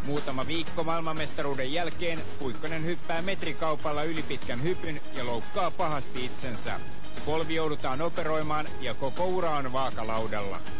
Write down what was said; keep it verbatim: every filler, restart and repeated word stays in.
Muutama viikko maailmanmestaruuden jälkeen Puikkonen hyppää metrikaupalla ylipitkän hypyn ja loukkaa pahasti itsensä. Polvi joudutaan operoimaan ja koko ura on vaakalaudalla.